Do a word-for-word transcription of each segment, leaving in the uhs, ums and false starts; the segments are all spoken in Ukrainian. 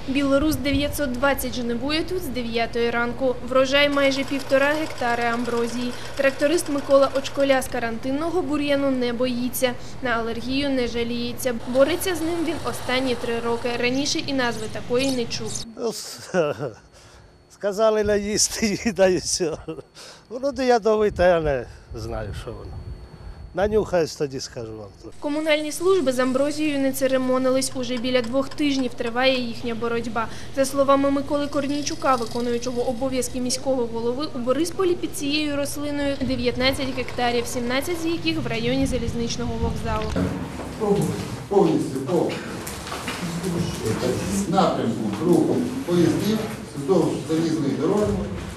Білорус дев'ятсот двадцять жнивує тут з дев'ятої ранку. Врожай майже півтора гектари амброзії. Тракторист Микола Очколя з карантинного бур'яну не боїться. На алергію не жаліється. Бореться з ним він останні три роки. Раніше і назви такої не чув. Сказали наїсти і да і все. Воно ядовите, я не знаю, що воно. Нанюхаюсь, тоді скажу вам. Комунальні служби з амброзією не церемонились. Уже біля двох тижнів триває їхня боротьба. За словами Миколи Корнійчука, виконуючого обов'язки міського голови, у Борисполі під цією рослиною дев'ятнадцять гектарів, сімнадцять з яких в районі залізничного вокзалу. Повністю по напрямку руху поїздів вздовж залізної дороги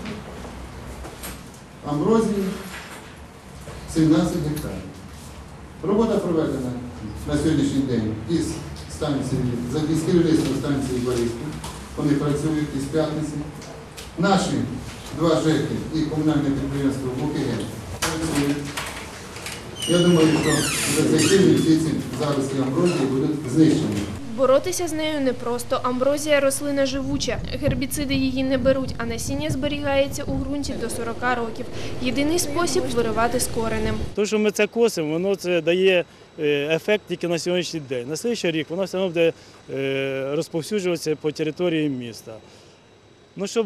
амброзії сімнадцять гектарів. Робота проведена на сьогоднішній день із станції, із керівництвом станції Бориспіль. Вони працюють із п'ятниці. Наші два ЖЕКи і комунальне підприємство БУКГ працюють. Я думаю, що за цей тиждень всі ці залишки амброзії будуть знищені. Боротися з нею непросто. Амброзія – рослина живуча. Гербіциди її не беруть, а насіння зберігається у ґрунті до сорока років. Єдиний спосіб – виривати з коренем. Те, що ми це косимо, воно це дає ефект тільки на сьогоднішній день. На наступний рік воно все одно буде розповсюджуватися по території міста. Ну, щоб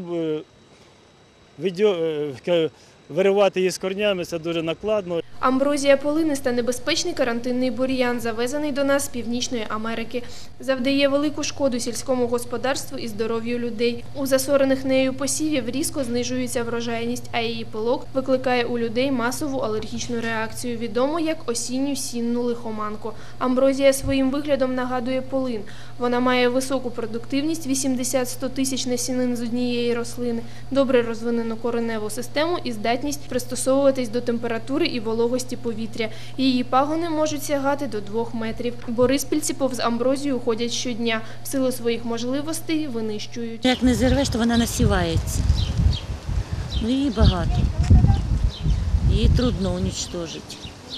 виривати її з корнями, це дуже накладно. Амброзія полиниста – небезпечний карантинний бур'ян, завезений до нас з Північної Америки. Завдає велику шкоду сільському господарству і здоров'ю людей. У засорених нею посівів різко знижується врожайність, а її пилок викликає у людей масову алергічну реакцію, відому як осінню сінну лихоманку. Амброзія своїм виглядом нагадує полин. Вона має високу продуктивність – вісімдесят - сто тисяч насінин з однієї рослини, добре розвинену кореневу систему і здатність пристосовуватись до температури і вологості повітря. Її пагони можуть сягати до двох метрів. Бориспільці повз амброзію ходять щодня. В силу своїх можливостей винищують. Як не зірвеш, то вона насівається. Ну, її багато. Її трудно уничтожити.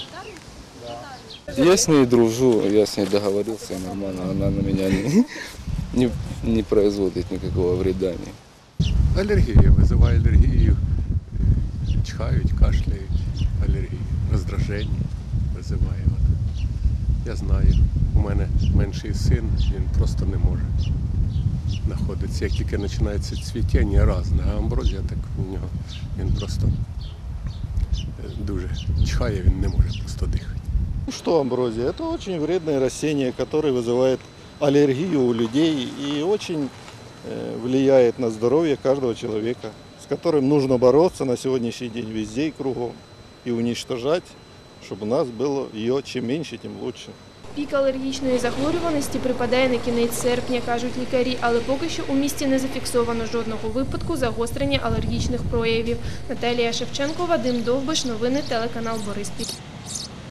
Я с ней дружу, я с ней договорился нормально, она на меня не, не, не производит никакого вреда. Алергія, визиває алергію, чхають, кашляють, алергію, роздраження визиває. Я знаю, у мене менший син, він просто не може знаходитися. Як тільки починається цвітіння, разне, а амброзія, так у нього, він просто дуже чхає, він не може просто дихати. Что амброзия? Это очень вредное растение, которое вызывает аллергию у людей и очень влияет на здоровье каждого человека, с которым нужно бороться на сегодняшний день везде и кругом и уничтожать, чтобы у нас было ее чем меньше, тем лучше. Пік алергічної захворюваності припадає на кінець серпня, кажуть лікарі, але поки що у місті не зафіксовано жодного випадку загострення алергічних проявів. Наталія Шевченко, Вадим Довбиш, новини телеканал Бориспіль.